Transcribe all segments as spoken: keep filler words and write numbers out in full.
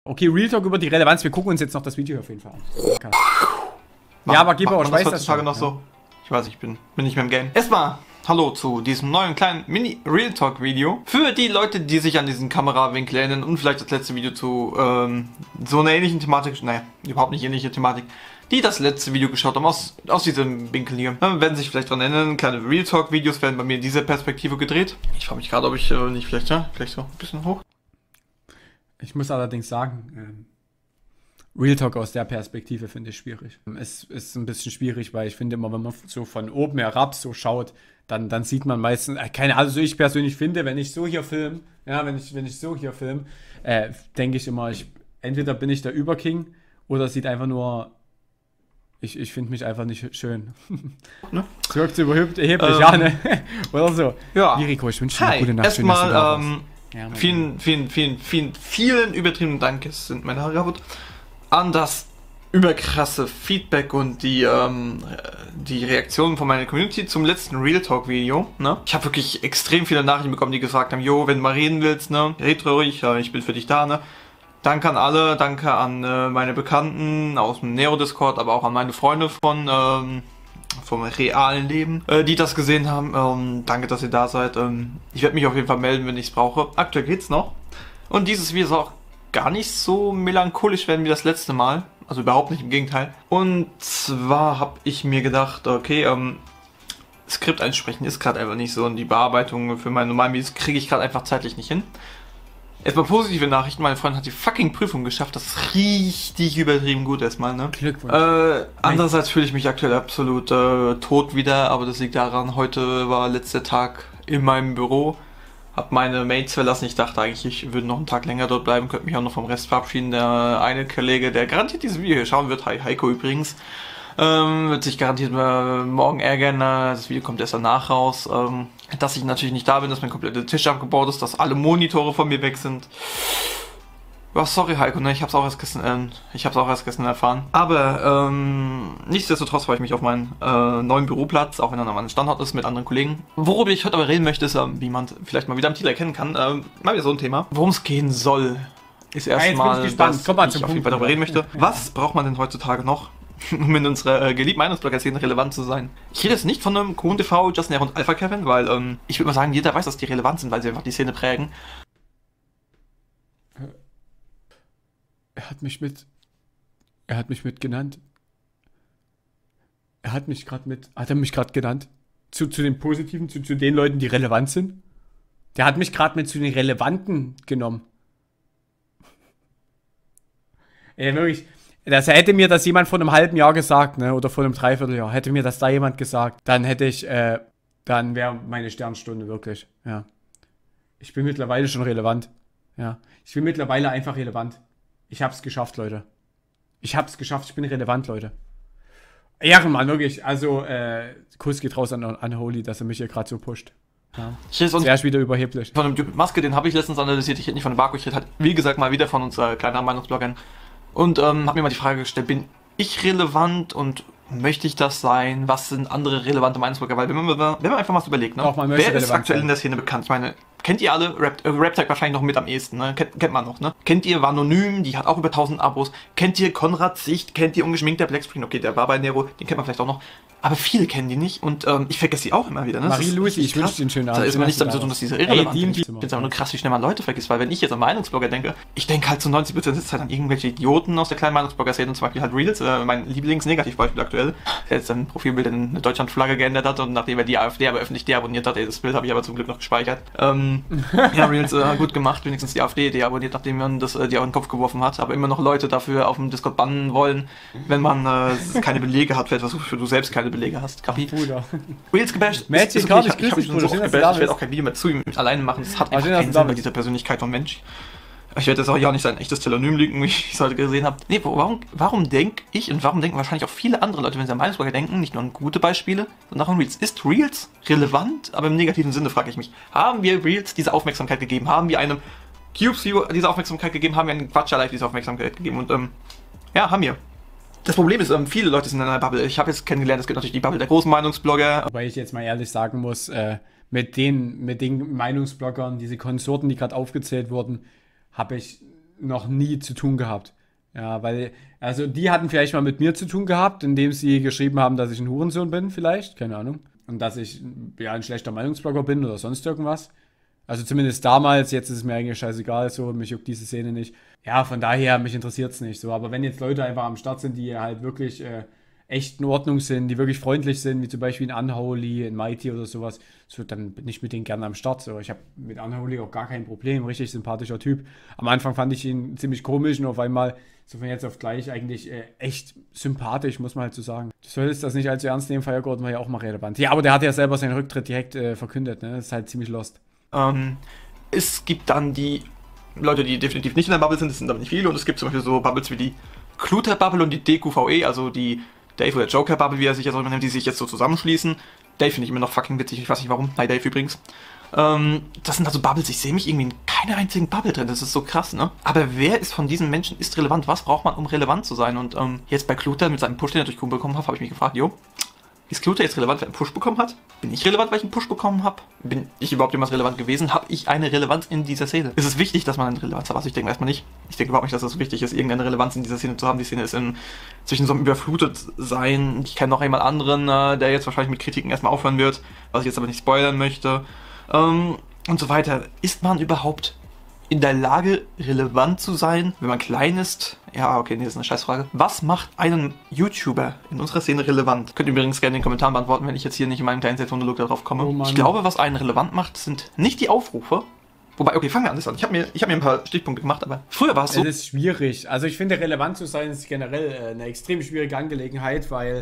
Okay, Real Talk über die Relevanz. Wir gucken uns jetzt noch das Video auf jeden Fall an. Okay. Ja, aber gib auch, ich weiß das schon. Noch so. Ich weiß, ich bin, bin nicht mehr im Game. Erstmal, hallo zu diesem neuen kleinen Mini-Real Talk-Video. Für die Leute, die sich an diesen Kamerawinkel erinnern und vielleicht das letzte Video zu ähm, so einer ähnlichen Thematik, naja, überhaupt nicht ähnliche Thematik, die das letzte Video geschaut haben, aus, aus diesem Winkel hier. Ja, werden sich vielleicht daran erinnern, kleine Real Talk-Videos werden bei mir in dieser Perspektive gedreht. Ich frage mich gerade, ob ich äh, nicht vielleicht, ja, vielleicht so ein bisschen hoch. Ich muss allerdings sagen, ähm, Real Talk aus der Perspektive finde ich schwierig. Es ist ein bisschen schwierig, weil ich finde immer, wenn man so von oben herab so schaut, dann, dann sieht man meistens, äh, keine Ahnung, also ich persönlich finde, wenn ich so hier filme, ja, wenn ich, wenn ich so hier filme, äh, denke ich immer, ich, entweder bin ich der Überking oder es sieht einfach nur, ich, ich finde mich einfach nicht schön. Ne? Es wirkt so überheblich, ähm, ja, ne? Oder so. Ja. Liriko, ich wünsche dir eine gute Nacht. Erstmal, ähm, ja, vielen, vielen, vielen, vielen, vielen übertriebenen Dank, es sind meine Haare kaputt, an das überkrasse Feedback und die, ähm, die Reaktionen von meiner Community zum letzten Real Talk Video, ne? Ich habe wirklich extrem viele Nachrichten bekommen, die gesagt haben, jo, wenn du mal reden willst, ne, red ruhig, ich bin für dich da, ne? Danke an alle, danke an äh, meine Bekannten aus dem Nero-Discord, aber auch an meine Freunde von, ähm, vom realen Leben, äh, die das gesehen haben. Ähm, danke, dass ihr da seid. Ähm, ich werde mich auf jeden Fall melden, wenn ich es brauche. Aktuell geht's noch. Und dieses Video soll auch gar nicht so melancholisch werden wie das letzte Mal. Also überhaupt nicht, im Gegenteil. Und zwar habe ich mir gedacht, okay, ähm, Skript einsprechen ist gerade einfach nicht so und die Bearbeitung für meine normalen Videos kriege ich gerade einfach zeitlich nicht hin. Erstmal positive Nachrichten, meine Freundin hat die fucking Prüfung geschafft, das ist richtig übertrieben gut erstmal, ne? Glückwunsch. Äh, andererseits fühle ich mich aktuell absolut äh, tot wieder, aber das liegt daran, heute war letzter Tag in meinem Büro, hab meine Mates verlassen, ich dachte eigentlich, ich würde noch einen Tag länger dort bleiben, könnte mich auch noch vom Rest verabschieden. Der eine Kollege, der garantiert dieses Video hier schauen wird, hi Heiko übrigens, ähm, wird sich garantiert äh, morgen ärgern, das Video kommt erst danach raus, ähm, dass ich natürlich nicht da bin, dass mein kompletter Tisch abgebaut ist, dass alle Monitore von mir weg sind. Ja, sorry Heiko, ne, ich hab's auch erst gestern, äh, ich hab's auch erst gestern erfahren. Aber, ähm, nichtsdestotrotz freue ich mich auf meinen äh, neuen Büroplatz, auch wenn er an meinem Standort ist, mit anderen Kollegen. Worüber ich heute aber reden möchte, ist, äh, wie man vielleicht mal wieder am Titel erkennen kann, äh, mal wieder so ein Thema. Worum es gehen soll, ist erstmal, dass Komm mal ich zum auf jeden Punkt, Fall darüber reden möchte. Was braucht man denn heutzutage noch, um in unserer äh, geliebten Meinungsblogger-Szene relevant zu sein? Ich rede jetzt nicht von einem Kuhn T V, Justin R und Alpha Kevin, weil ähm, ich würde mal sagen, jeder weiß, dass die relevant sind, weil sie einfach die Szene prägen. Er hat mich mit... Er hat mich mit genannt. Er hat mich gerade mit... Hat er mich gerade genannt? Zu, zu den Positiven, zu, zu den Leuten, die relevant sind? Der hat mich gerade mit zu den Relevanten genommen. Ey, wirklich... Das hätte mir das jemand vor einem halben Jahr gesagt, ne, oder vor einem Dreivierteljahr, hätte mir das da jemand gesagt, dann hätte ich, äh, dann wäre meine Sternstunde wirklich, ja. Ich bin mittlerweile schon relevant, ja. Ich bin mittlerweile einfach relevant. Ich hab's geschafft, Leute. Ich hab's geschafft, ich bin relevant, Leute. Ehrenmann, wirklich, also, äh, Kuss geht raus an, an Holy, dass er mich hier gerade so pusht. Ja. Ich rede sonst wieder überheblich. Von einem Typ mit Maske, den habe ich letztens analysiert, ich rede nicht von einem Vaku, ich rede halt, wie gesagt, mal wieder von uns äh, kleinen Meinungsbloggern. Und ähm, habe mir mal die Frage gestellt, bin ich relevant und möchte ich das sein? Was sind andere relevante Meinungsblogger? Weil wenn man, wenn man einfach mal so überlegt, ne? Wer ist aktuell sein. in der Szene bekannt? Ich meine, kennt ihr alle? Rap, äh, Raptag wahrscheinlich noch mit am ehesten, ne? Kennt, kennt man noch, ne? Kennt ihr Vanonym? Die hat auch über tausend Abos. Kennt ihr Konrad Sicht? Kennt ihr ungeschminkter Blackscreen? Okay, der war bei Nero, den kennt man vielleicht auch noch. Aber viele kennen die nicht und ähm, ich vergesse die auch immer wieder, ne? Marie-Louise, ich wünsche dir einen schönen Abend. Da ist mir nichts damit zu tun, dass diese irrelevant sind. Ich finde es einfach nur krass, wie schnell man Leute vergisst, weil wenn ich jetzt an Meinungsblogger denke, ich denke halt zu neunzig Prozent der Zeit an irgendwelche Idioten aus der kleinen Meinungsblogger-Szene, und zum Beispiel halt Reels, äh, mein Lieblings-Negativbeispiel aktuell, der jetzt sein Profilbild in eine Deutschland-Flagge geändert hat und nachdem er die AfD aber öffentlich deabonniert hat, ey, das Bild habe ich aber zum Glück noch gespeichert. Ähm, ja, Reels, äh, gut gemacht, wenigstens die AfD deabonniert, nachdem man das äh, dir auf den Kopf geworfen hat, aber immer noch Leute dafür auf dem Discord bannen wollen, wenn man äh, keine Belege hat für etwas, wofür du selbst keine Belege hast. Kapi. Bruder. Reels gebasht. Mädchen, okay, ich, ich, ich, ich, ich, ich, ich werde auch kein Video mehr zu ihm alleine machen. Das hat einfach keinen Sinn bei dieser Persönlichkeit von Mensch. Ich werde jetzt auch ja nicht sein echtes Telonym lügen, wie ich es heute gesehen habe. Nee, warum, warum denke ich und warum denken wahrscheinlich auch viele andere Leute, wenn sie an Meinungsblogger denken, nicht nur an gute Beispiele, sondern auch an Reels. Ist Reels relevant? Aber im negativen Sinne frage ich mich, haben wir Reels diese Aufmerksamkeit gegeben? Haben wir einem CubeSview diese Aufmerksamkeit gegeben? Haben wir einem Quatscher Live diese Aufmerksamkeit gegeben? Und ähm, ja, haben wir. Das Problem ist, ähm, viele Leute sind in einer Bubble. Ich habe jetzt kennengelernt, es gibt natürlich die Bubble der großen Meinungsblogger. Wobei ich jetzt mal ehrlich sagen muss, äh, mit den, mit den Meinungsbloggern, diese Konsorten, die gerade aufgezählt wurden, habe ich noch nie zu tun gehabt. Ja, weil, also die hatten vielleicht mal mit mir zu tun gehabt, indem sie geschrieben haben, dass ich ein Hurensohn bin, vielleicht, keine Ahnung. Und dass ich ja ein schlechter Meinungsblogger bin oder sonst irgendwas. Also zumindest damals, jetzt ist es mir eigentlich scheißegal, so, mich juckt diese Szene nicht. Ja, von daher, mich interessiert es nicht so. Aber wenn jetzt Leute einfach am Start sind, die halt wirklich äh, echt in Ordnung sind, die wirklich freundlich sind, wie zum Beispiel ein Unholy, ein Mighty oder sowas, so, dann bin ich mit denen gerne am Start. So. Ich habe mit Unholy auch gar kein Problem, richtig sympathischer Typ. Am Anfang fand ich ihn ziemlich komisch und auf einmal, so von jetzt auf gleich, eigentlich äh, echt sympathisch, muss man halt so sagen. Du solltest das nicht allzu ernst nehmen, Firegordon war ja auch mal relevant. Ja, aber der hat ja selber seinen Rücktritt direkt äh, verkündet, ne? Das ist halt ziemlich lost. Ähm, es gibt dann die Leute, die definitiv nicht in der Bubble sind, das sind aber nicht viele, und es gibt zum Beispiel so Bubbles wie die Cluter-Bubble und die D Q V E, also die Dave oder Joker-Bubble, wie er sich jetzt auch immer nennt, die sich jetzt so zusammenschließen. Dave finde ich immer noch fucking witzig, ich weiß nicht warum. Hi Dave übrigens. Ähm, das sind also Bubbles, ich sehe mich irgendwie in keiner einzigen Bubble drin, das ist so krass, ne? Aber wer ist von diesen Menschen ist relevant? Was braucht man, um relevant zu sein? Und ähm, jetzt bei Cluter mit seinem Push, den er durch Kumpel bekommen hat, habe ich mich gefragt, jo, ist Cluter jetzt relevant, weil er einen Push bekommen hat? Bin ich relevant, weil ich einen Push bekommen habe? Bin ich überhaupt jemals relevant gewesen? Habe ich eine Relevanz in dieser Szene? Ist es wichtig, dass man eine Relevanz hat? Also ich denke erstmal nicht. Ich denke überhaupt nicht, dass es wichtig ist, irgendeine Relevanz in dieser Szene zu haben. Die Szene ist in, zwischen so einem Überflutet-Sein. Ich kenne noch jemand anderen, äh, der jetzt wahrscheinlich mit Kritiken erstmal aufhören wird, was ich jetzt aber nicht spoilern möchte. Ähm, und so weiter. Ist man überhaupt in der Lage, relevant zu sein, wenn man klein ist? Ja, okay, nee, das ist eine Scheißfrage. Was macht einen YouTuber in unserer Szene relevant? Könnt ihr übrigens gerne in den Kommentaren beantworten, wenn ich jetzt hier nicht in meinem kleinen Selbstmonolog darauf komme. Oh, ich glaube, was einen relevant macht, sind nicht die Aufrufe. Wobei, okay, fangen wir anders an. Ich habe mir, ich hab mir ein paar Stichpunkte gemacht, aber früher war es so. Es ist schwierig. Also ich finde, relevant zu sein ist generell äh, eine extrem schwierige Angelegenheit, weil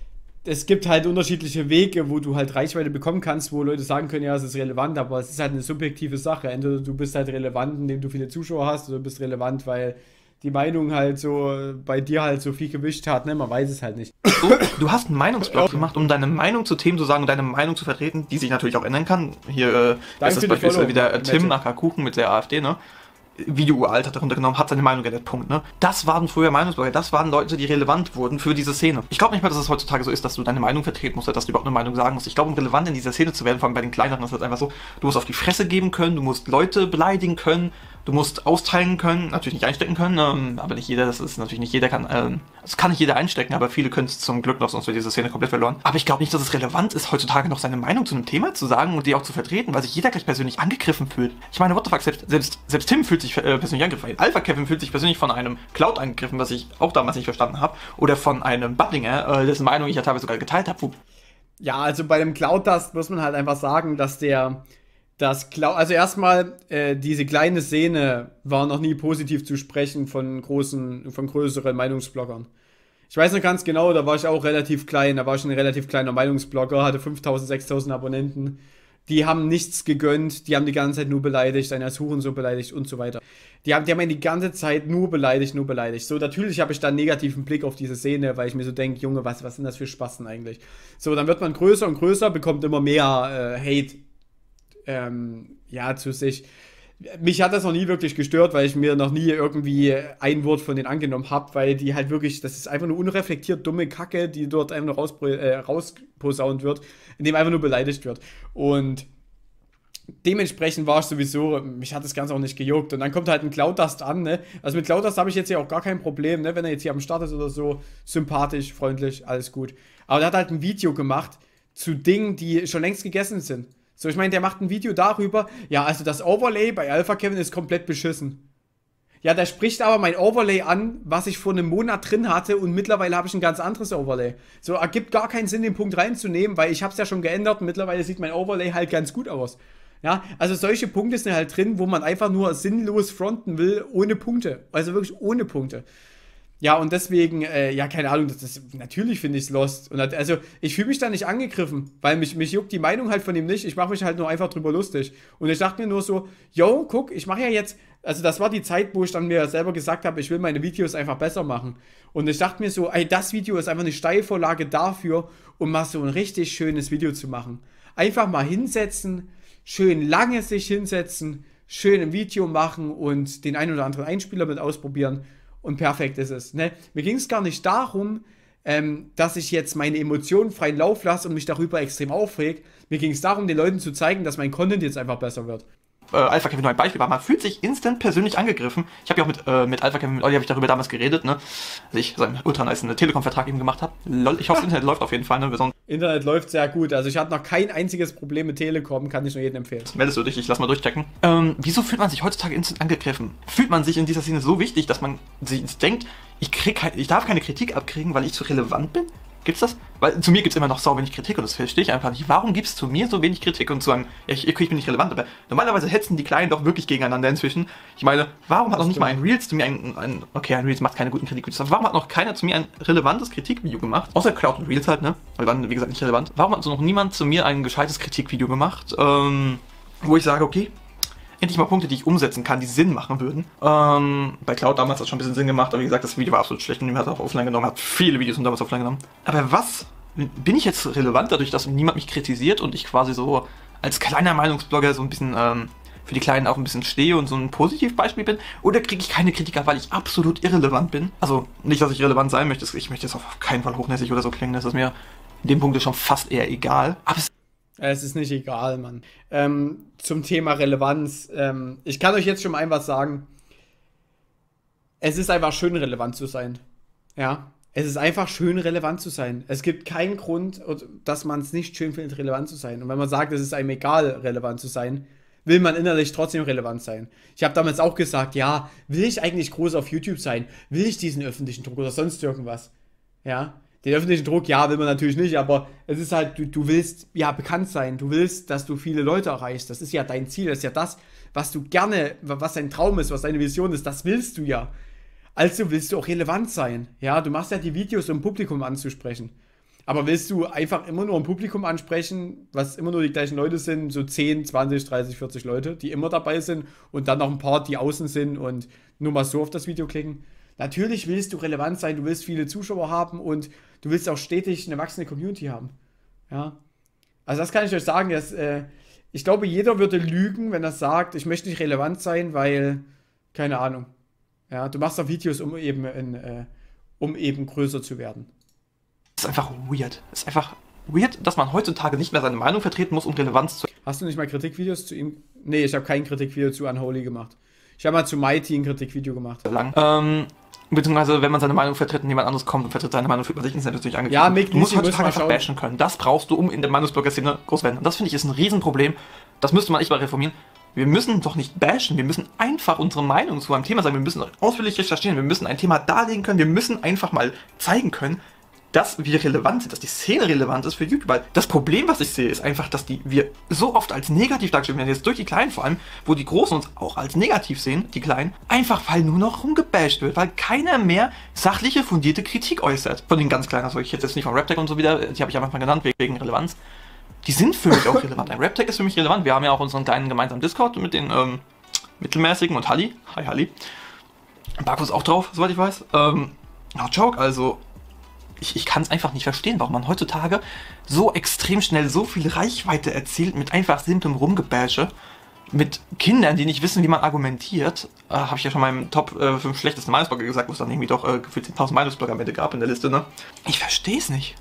es gibt halt unterschiedliche Wege, wo du halt Reichweite bekommen kannst, wo Leute sagen können, ja, es ist relevant, aber es ist halt eine subjektive Sache. Entweder du bist halt relevant, indem du viele Zuschauer hast, oder du bist relevant, weil die Meinung halt so bei dir halt so viel gewischt hat, ne? Man weiß es halt nicht. Du hast einen Meinungsblog gemacht, um deine Meinung zu Themen zu sagen und deine Meinung zu vertreten, die sich natürlich auch ändern kann. Hier äh, ist das beispielsweise wieder äh, Tim aka Kuchen mit der AfD, ne? Video uralt hat darunter genommen, hat seine Meinung geändert, Punkt, ne? Das waren früher Meinungsblogger, das waren Leute, die relevant wurden für diese Szene. Ich glaube nicht mal, dass es heutzutage so ist, dass du deine Meinung vertreten musst, oder dass du überhaupt eine Meinung sagen musst. Ich glaube, um relevant in dieser Szene zu werden, vor allem bei den Kleineren, ist das einfach so, du musst auf die Fresse geben können, du musst Leute beleidigen können, du musst austeilen können, natürlich nicht einstecken können, ähm, aber nicht jeder, das ist natürlich nicht jeder kann, ähm, das kann nicht jeder einstecken, aber viele können es zum Glück noch, sonst wird diese Szene komplett verloren. Aber ich glaube nicht, dass es relevant ist, heutzutage noch seine Meinung zu einem Thema zu sagen und die auch zu vertreten, weil sich jeder gleich persönlich angegriffen fühlt. Ich meine, what the fuck, selbst, selbst, selbst Tim fühlt sich äh, persönlich angegriffen. Alpha Kevin fühlt sich persönlich von einem Cloud angegriffen, was ich auch damals nicht verstanden habe, oder von einem Butlinger, äh, dessen Meinung ich ja teilweise sogar geteilt habe. Ja, also bei dem Cloud-Dust muss man halt einfach sagen, dass der Das Cloud, also erstmal, äh, diese kleine Szene war noch nie positiv zu sprechen von großen, von größeren Meinungsbloggern. Ich weiß noch ganz genau, da war ich auch relativ klein, da war ich ein relativ kleiner Meinungsblogger, hatte fünftausend, sechstausend Abonnenten. Die haben nichts gegönnt, die haben die ganze Zeit nur beleidigt, einen als Hurensohn beleidigt und so weiter. Die haben, die haben ihn die ganze Zeit nur beleidigt, nur beleidigt. So, natürlich habe ich da einen negativen Blick auf diese Szene, weil ich mir so denke, Junge, was, was sind das für Spasten eigentlich? So, dann wird man größer und größer, bekommt immer mehr äh, Hate Ähm, ja, zu sich. Mich hat das noch nie wirklich gestört, weil ich mir noch nie irgendwie ein Wort von denen angenommen habe, weil die halt wirklich, das ist einfach nur unreflektiert dumme Kacke, die dort einfach nur raus, äh, rausposaunt wird, indem einfach nur beleidigt wird. Und dementsprechend war ich sowieso, mich hat das Ganze auch nicht gejuckt. Und dann kommt halt ein Cloud-Dust an, ne? Also mit Cloud-Dust habe ich jetzt ja auch gar kein Problem, ne? Wenn er jetzt hier am Start ist oder so, sympathisch, freundlich, alles gut. Aber der hat halt ein Video gemacht zu Dingen, die schon längst gegessen sind. So, ich meine, der macht ein Video darüber, ja, also das Overlay bei Alpha Kevin ist komplett beschissen. Ja, der spricht aber mein Overlay an, was ich vor einem Monat drin hatte und mittlerweile habe ich ein ganz anderes Overlay. So, ergibt gar keinen Sinn, den Punkt reinzunehmen, weil ich habe es ja schon geändert und mittlerweile sieht mein Overlay halt ganz gut aus. Ja, also solche Punkte sind halt drin, wo man einfach nur sinnlos fronten will, ohne Punkte. Also wirklich ohne Punkte. Ja, und deswegen, äh, ja, keine Ahnung, das ist, natürlich finde ich es lost. Und also, ich fühle mich da nicht angegriffen, weil mich, mich juckt die Meinung halt von ihm nicht. Ich mache mich halt nur einfach drüber lustig. Und ich dachte mir nur so, yo, guck, ich mache ja jetzt, also das war die Zeit, wo ich dann mir selber gesagt habe, ich will meine Videos einfach besser machen. Und ich dachte mir so, ey, das Video ist einfach eine Steilvorlage dafür, um mal so ein richtig schönes Video zu machen. Einfach mal hinsetzen, schön lange sich hinsetzen, schön ein Video machen und den einen oder anderen Einspieler mit ausprobieren. Und perfekt ist es. Ne? Mir ging es gar nicht darum, ähm, dass ich jetzt meine Emotionen freien Lauf lasse und mich darüber extrem aufreg. Mir ging es darum, den Leuten zu zeigen, dass mein Content jetzt einfach besser wird. äh, Alpha Kevin nur ein Beispiel war, man fühlt sich instant persönlich angegriffen. Ich habe ja auch mit, äh, mit Alpha Kevin, mit Olli habe ich darüber damals geredet, ne, als ich seinen ultra nice Telekom-Vertrag eben gemacht habe. Lol, ich hoffe, das Internet läuft auf jeden Fall, ne, wir Internet läuft sehr gut, also ich hatte noch kein einziges Problem mit Telekom, kann ich nur jedem empfehlen. Meldest du dich, ich lass mal durchchecken. Ähm, wieso fühlt man sich heutzutage instant angegriffen? Fühlt man sich in dieser Szene so wichtig, dass man sich denkt, ich, krieg, ich darf keine Kritik abkriegen, weil ich zu relevant bin? Gibt's das? Weil zu mir gibt's immer noch sau wenig Kritik und das verstehe ich einfach nicht. Warum gibt's zu mir so wenig Kritik und zu einem, ja, ich, ich bin nicht relevant, aber normalerweise hetzen die Kleinen doch wirklich gegeneinander inzwischen. Ich meine, warum hat noch nicht mal ein Reels zu mir ein, ein okay, ein Reels macht keine guten Kritikvideos, aber warum hat noch keiner zu mir ein relevantes Kritikvideo gemacht? Außer Cloud und Reels halt, ne? Weil dann, wie gesagt, nicht relevant. Warum hat so noch niemand zu mir ein gescheites Kritikvideo gemacht, ähm, wo ich sage, okay, endlich mal Punkte, die ich umsetzen kann, die Sinn machen würden. Ähm, bei Cloud damals hat es schon ein bisschen Sinn gemacht, aber wie gesagt, das Video war absolut schlecht und niemand hat es auch offline genommen, hat viele Videos und damals offline genommen. Aber was? Bin ich jetzt relevant dadurch, dass niemand mich kritisiert und ich quasi so als kleiner Meinungsblogger so ein bisschen ähm, für die Kleinen auch ein bisschen stehe und so ein Positivbeispiel bin? Oder kriege ich keine Kritiker, weil ich absolut irrelevant bin? Also nicht, dass ich relevant sein möchte, ich möchte jetzt auf keinen Fall hochnäsig oder so klingen, das ist mir in dem Punkt schon fast eher egal. Aber es Es ist nicht egal, Mann. Ähm, zum Thema Relevanz. Ähm, ich kann euch jetzt schon mal ein was sagen. Es ist einfach schön, relevant zu sein. Ja. Es ist einfach schön, relevant zu sein. Es gibt keinen Grund, dass man es nicht schön findet, relevant zu sein. Und wenn man sagt, es ist einem egal, relevant zu sein, will man innerlich trotzdem relevant sein. Ich habe damals auch gesagt, ja, will ich eigentlich groß auf YouTube sein? Will ich diesen öffentlichen Druck oder sonst irgendwas? Ja. Den öffentlichen Druck, ja, will man natürlich nicht, aber es ist halt, du, du willst ja bekannt sein, du willst, dass du viele Leute erreichst, das ist ja dein Ziel, das ist ja das, was du gerne, was dein Traum ist, was deine Vision ist, das willst du ja. Also willst du auch relevant sein, ja, du machst ja die Videos, um Publikum anzusprechen, aber willst du einfach immer nur ein Publikum ansprechen, was immer nur die gleichen Leute sind, so zehn, zwanzig, dreißig, vierzig Leute, die immer dabei sind und dann noch ein paar, die außen sind und nur mal so auf das Video klicken? Natürlich willst du relevant sein, du willst viele Zuschauer haben und du willst auch stetig eine wachsende Community haben. Ja. Also das kann ich euch sagen, dass, äh, ich glaube, jeder würde lügen, wenn er sagt, ich möchte nicht relevant sein, weil, keine Ahnung. Ja, du machst doch Videos, um eben, in, äh, um eben größer zu werden. Das ist einfach weird. Es ist einfach weird, dass man heutzutage nicht mehr seine Meinung vertreten muss, um Relevanz zu... Hast du nicht mal Kritikvideos zu ihm? Nee, ich habe kein Kritikvideo zu Unholy gemacht. Ich habe mal zu Mighty ein Kritikvideo gemacht. Lang. Ähm... Beziehungsweise, wenn man seine Meinung vertritt und jemand anderes kommt und vertritt seine Meinung, fühlt man sich natürlich angegriffen. Ja, Mick, du musst heutzutage einfach bashen können. Das brauchst du, um in der Meinungsblogger-Szene groß werden. Und das, finde ich, ist ein Riesenproblem. Das müsste man echt mal reformieren. Wir müssen doch nicht bashen. Wir müssen einfach unsere Meinung zu einem Thema sagen. Wir müssen ausführlich recherchieren. Wir müssen ein Thema darlegen können. Wir müssen einfach mal zeigen können, dass wir relevant sind, dass die Szene relevant ist für YouTuber. Das Problem, was ich sehe, ist einfach, dass die wir so oft als negativ dargestellt werden, jetzt durch die Kleinen vor allem, wo die Großen uns auch als negativ sehen, die Kleinen, einfach weil nur noch rumgebasht wird, weil keiner mehr sachliche, fundierte Kritik äußert. Von den ganz Kleinen, also ich jetzt nicht von Raptech und so wieder, die habe ich einfach mal genannt, wegen Relevanz. Die sind für mich auch relevant. Ein Raptech ist für mich relevant. Wir haben ja auch unseren kleinen gemeinsamen Discord mit den ähm, mittelmäßigen und Halli. Hi Halli. Baku ist auch drauf, soweit ich weiß. Ähm, no joke, also ich, ich kann es einfach nicht verstehen, warum man heutzutage so extrem schnell so viel Reichweite erzielt mit einfach simplem Rumgebäsche, mit Kindern, die nicht wissen, wie man argumentiert. Äh, Habe ich ja schon mal im Top äh, fünf schlechtesten Meinungsblogger gesagt, wo es dann irgendwie doch äh, gefühlt zehntausend Meinungsblogger am Ende gab in der Liste, ne? Ich verstehe es nicht.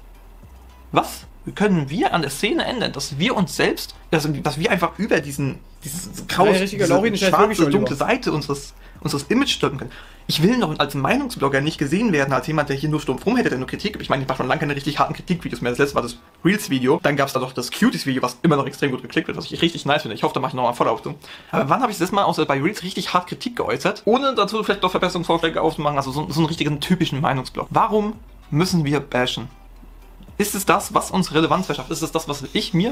Was können wir an der Szene ändern, dass wir uns selbst, dass, dass wir einfach über diesen, dieses graue, ja, diese schwarze, dunkle Seite unseres, unseres Image stülpen können. Ich will noch als Meinungsblogger nicht gesehen werden, als jemand, der hier nur stumpf rumhält, der nur Kritik gibt. Ich meine, ich mache schon lange keine richtig harten Kritikvideos mehr. Das letzte war das Reels-Video. Dann gab es da doch das Cuties-Video, was immer noch extrem gut geklickt wird, was ich richtig nice finde. Ich hoffe, da mache ich nochmal ein Follow-up zu. Aber wann habe ich das Mal außer bei Reels richtig hart Kritik geäußert, ohne dazu vielleicht doch Verbesserungsvorschläge aufzumachen, also so, so einen richtigen typischen Meinungsblog? Warum müssen wir bashen? Ist es das, was uns Relevanz verschafft? Ist es das, was ich mir...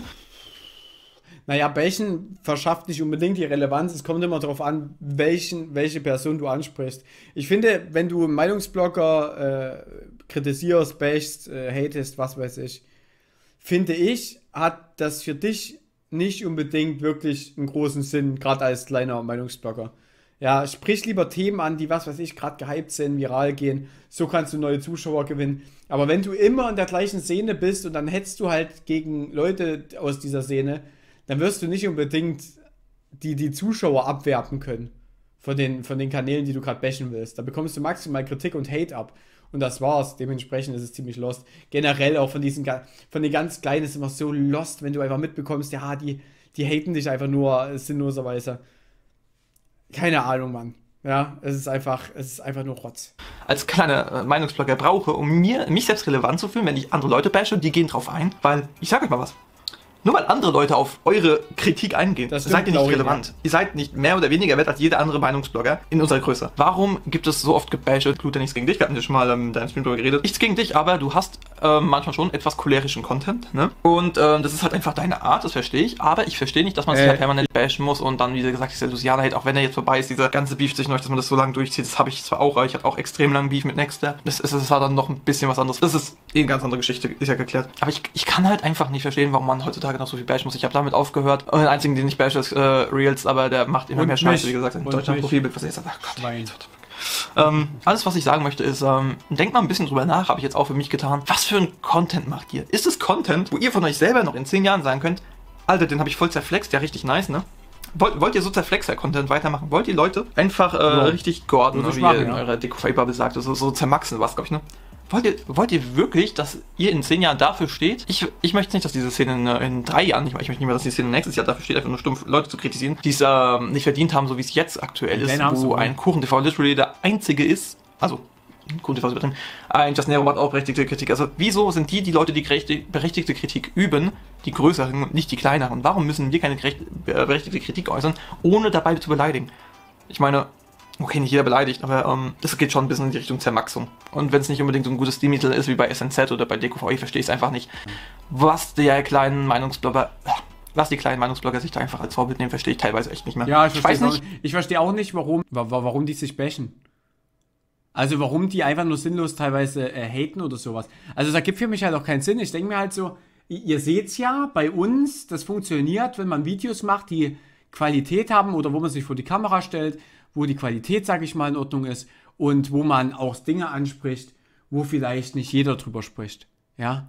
Naja, Bashen verschafft nicht unbedingt die Relevanz. Es kommt immer darauf an, welchen, welche Person du ansprichst. Ich finde, wenn du einen Meinungsblogger äh, kritisierst, bashst, äh, hatest, was weiß ich, finde ich, hat das für dich nicht unbedingt wirklich einen großen Sinn, gerade als kleiner Meinungsblogger. Ja, sprich lieber Themen an, die, was weiß ich, gerade gehypt sind, viral gehen. So kannst du neue Zuschauer gewinnen. Aber wenn du immer in der gleichen Szene bist und dann hetzt du halt gegen Leute aus dieser Szene, dann wirst du nicht unbedingt die, die Zuschauer abwerben können von den, von den Kanälen, die du gerade bashen willst. Da bekommst du maximal Kritik und Hate ab. Und das war's. Dementsprechend ist es ziemlich lost. Generell auch von diesen, von den ganz Kleinen ist es immer so lost, wenn du einfach mitbekommst, ja, die, die haten dich einfach nur sinnloserweise. Keine Ahnung, Mann. Ja, es ist einfach, es ist einfach nur Rotz. Als kleiner äh, Meinungsblogger brauche, um mir, mich selbst relevant zu fühlen, wenn ich andere Leute bashe, die gehen drauf ein, weil, ich sage euch mal was, nur weil andere Leute auf eure Kritik eingehen, das seid ihr nicht relevant. Ja. Ihr seid nicht mehr oder weniger wert als jeder andere Meinungsblogger in unserer Größe. Warum gibt es so oft Gebashe? Blut ja nichts gegen dich, wir hatten ja schon mal ähm, deinem Stream drüber geredet. Nichts gegen dich, aber du hast ähm, manchmal schon etwas cholerischen Content, ne? Und ähm, das ist halt einfach deine Art, das verstehe ich. Aber ich verstehe nicht, dass man äh. sich halt permanent bashen muss und dann, wie gesagt, dieser Luciana-Hate, auch wenn er jetzt vorbei ist, dieser ganze Beef sich noch, dass man das so lange durchzieht, das habe ich zwar auch, aber ich hatte auch extrem langen Beef mit Nexter. Das, das, das war dann noch ein bisschen was anderes. Das ist eh eine ganz andere Geschichte, ist ja geklärt. Aber ich, ich kann halt einfach nicht verstehen, warum man heutzutage noch so viel bashen muss. Ich habe damit aufgehört. Und den einzigen, den ich bash, ist äh, Reels, aber der macht immer und mehr Scheiße, wie gesagt, in Deutschland Profilbild, was er jetzt sagt. Oh Gott, ähm, alles, was ich sagen möchte, ist, ähm, denkt mal ein bisschen drüber nach, habe ich jetzt auch für mich getan. Was für ein Content macht ihr? Ist es Content, wo ihr von euch selber noch in zehn Jahren sagen könnt, Alter, den habe ich voll zerflext, ja richtig nice, ne? Wollt, wollt ihr so Zerflexer-Content weitermachen? Wollt ihr Leute einfach äh, ja. richtig gordon, wie ihr in ja. eurer Deco-Bubble sagt, so, so zermaxen was, glaube ich, ne? Wollt ihr, wollt ihr wirklich, dass ihr in zehn Jahren dafür steht? Ich, ich möchte nicht, dass diese Szene in, in drei Jahren, ich möchte nicht mehr, dass die Szene nächstes Jahr dafür steht, einfach nur stumpf Leute zu kritisieren, die es äh, nicht verdient haben, so wie es jetzt aktuell ist, wo ein Kuchen-T V literally der einzige ist, also Kuchen-T V ist übertrieben, ein Just Nero hat auch berechtigte Kritik. Also wieso sind die die Leute, die berechtigte Kritik üben, die größeren und nicht die kleineren? Warum müssen wir keine berechtigte Kritik äußern, ohne dabei zu beleidigen? Ich meine, okay, nicht jeder beleidigt, aber ähm, das geht schon ein bisschen in die Richtung Zermaxung. Und wenn es nicht unbedingt so ein gutes Stilmittel ist wie bei S N Z oder bei DecoVI, verstehe ich es einfach nicht. Was der kleinen Meinungsblogger, was die kleinen Meinungsblogger sich da einfach als Vorbild nehmen, verstehe ich teilweise echt nicht mehr. Ja, ich, ich weiß nicht. Auch, ich verstehe auch nicht, warum, warum die sich bashen. Also warum die einfach nur sinnlos teilweise äh, haten oder sowas. Also das ergibt für mich halt auch keinen Sinn. Ich denke mir halt so, ihr seht's ja, bei uns, das funktioniert, wenn man Videos macht, die Qualität haben oder wo man sich vor die Kamera stellt, wo die Qualität, sage ich mal, in Ordnung ist und wo man auch Dinge anspricht, wo vielleicht nicht jeder drüber spricht, ja.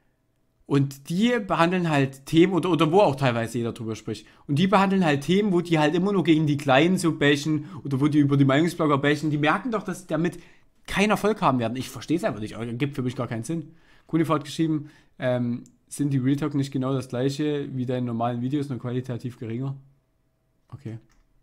Und die behandeln halt Themen, oder, oder wo auch teilweise jeder drüber spricht, und die behandeln halt Themen, wo die halt immer nur gegen die Kleinen so bashen oder wo die über die Meinungsblogger bashen, die merken doch, dass die damit keinen Erfolg haben werden. Ich verstehe es einfach nicht, aber gibt für mich gar keinen Sinn. Kunifa hat geschrieben, ähm, sind die Real Talk nicht genau das gleiche wie deine normalen Videos, nur qualitativ geringer? Okay.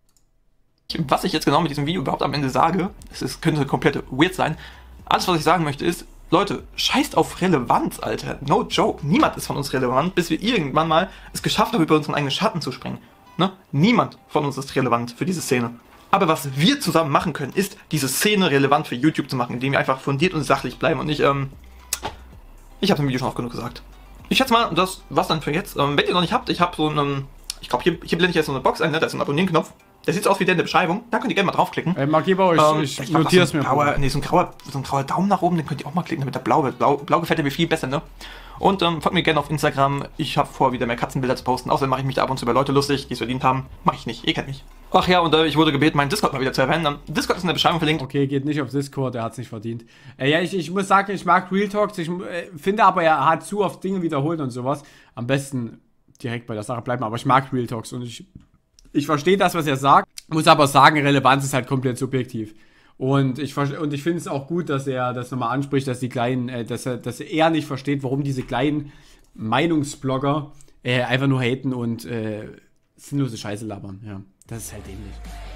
Was ich jetzt genau mit diesem Video überhaupt am Ende sage, es ist, könnte komplett weird sein. Alles, was ich sagen möchte, ist, Leute, scheißt auf Relevanz, Alter. No joke. Niemand ist von uns relevant, bis wir irgendwann mal es geschafft haben, über unseren eigenen Schatten zu springen. Ne? Niemand von uns ist relevant für diese Szene. Aber was wir zusammen machen können, ist, diese Szene relevant für YouTube zu machen, indem wir einfach fundiert und sachlich bleiben und nicht, ähm... Ich habe im Video schon oft genug gesagt. Ich schätze mal, das war's dann für jetzt. Ähm, wenn ihr noch nicht habt, ich habe so einen... Ich glaube, hier, hier blende ich jetzt so eine Box ein, ne? Da ist ein Abonnieren-Knopf. Der sieht aus wie der in der Beschreibung. Da könnt ihr gerne mal draufklicken. Ey, Marc Geber, ich, ähm, ich, ich notiere es mir. Blauer, nee, so ein, grauer, so ein grauer Daumen nach oben, den könnt ihr auch mal klicken, damit der blau wird. Blau, blau gefällt mir viel besser, ne? Und ähm, folgt mir gerne auf Instagram. Ich habe vor, wieder mehr Katzenbilder zu posten. Außerdem mache ich mich da ab und zu über Leute lustig, die es verdient haben. Mache ich nicht, ihr kennt mich. Ach ja, und äh, ich wurde gebeten, meinen Discord mal wieder zu erwähnen. Discord ist in der Beschreibung verlinkt. Okay, geht nicht auf Discord, er hat es nicht verdient. Äh, ja, ich, ich muss sagen, ich mag Real Talks. Ich äh, finde aber, er hat zu oft Dinge wiederholt und sowas. Am besten direkt bei der Sache bleiben. Aber ich mag Real Talks und ich... Ich verstehe das, was er sagt, muss aber sagen, Relevanz ist halt komplett subjektiv. Und ich, und ich finde es auch gut, dass er das nochmal anspricht, dass die kleinen, äh, dass, er, dass er nicht versteht, warum diese kleinen Meinungsblogger äh, einfach nur haten und äh, sinnlose Scheiße labern. Ja, das ist halt dämlich.